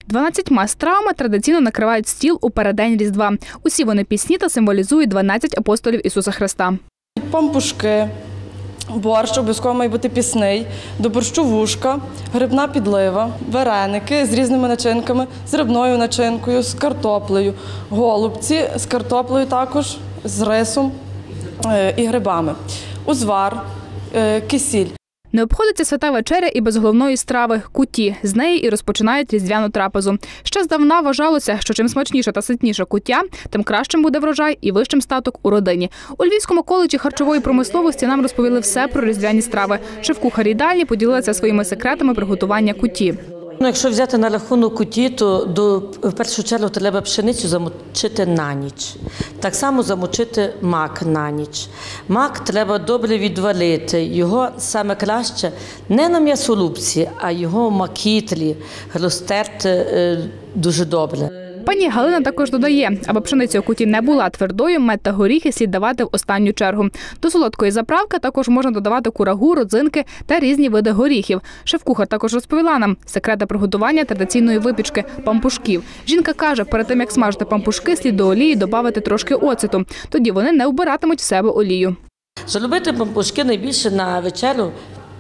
12 стравами традиційно накривають стіл у переддень Різдва. Усі вони пісні та символізують 12 апостолів Ісуса Христа. Пампушки, борщ обов'язково має бути пісний, до борщу вушка, грибна підлива, вареники з різними начинками, з рибною начинкою, з картоплею, голубці з картоплею також, з рисом і грибами, узвар, кисіль. Не обходиться свята вечеря і без головної страви – куті. З неї і розпочинають різдвяну трапезу. Ще здавна вважалося, що чим смачніша та ситніша куття, тим кращим буде врожай і вищим статок у родині. У Львівському коледжі харчової промисловості нам розповіли все про різдвяні страви. Шеф-кухар їдальні поділилася своїми секретами приготування куті. Якщо взяти на рахунок куті, то в першу чергу треба пшеницю замочити на ніч. Так само замочити мак на ніч. Мак треба добре відвалити. Його саме краще не на м'ясорубці, а його в макітлі розтерти дуже добре. Пані Галина також додає, аби пшениця у куті не була твердою, мед та горіхи слід давати в останню чергу. До солодкої заправки також можна додавати курагу, родзинки та різні види горіхів. Шеф-кухар також розповіла нам секрети приготування традиційної випічки – пампушків. Жінка каже, перед тим, як смажити пампушки, слід до олії додати трошки оцету. Тоді вони не вбиратимуть в себе олію. Зробити пампушки найбільше на вечерю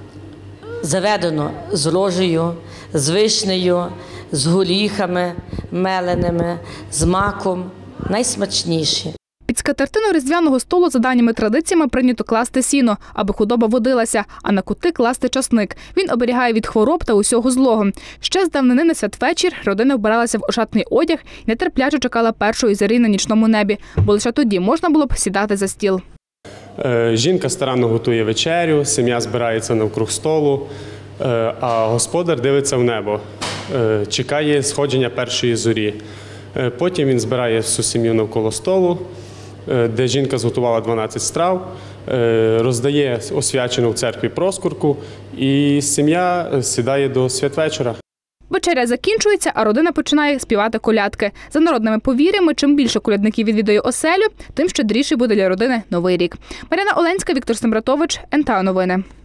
заведено з рожею, з вишнею, з горіхами меленими, з маком. Найсмачніші. Під скатертину різдвяного столу за давніми традиціями прийнято класти сіно, аби худоба водилася, а на кути класти часник. Він оберігає від хвороб та усього злого. Ще з давнини на святвечір родина вбиралася в ошатний одяг і нетерпляче чекала першої зорі на нічному небі, бо лише тоді можна було б сідати за стіл. Жінка старанно готує вечерю, сім'я збирається навкруг столу, а господар дивиться в небо, чекає сходження першої зорі. Потім він збирає всю сім'ю навколо столу, де жінка зготувала 12 страв, роздає освячену в церкві проскурку, і сім'я сідає до святвечора. Вечеря закінчується, а родина починає співати колядки. За народними повір'ями, чим більше колядників відвідує оселю, тим щедріший буде для родини Новий рік. Мар'яна Оленська, Віктор Сембратович, НТА Новини.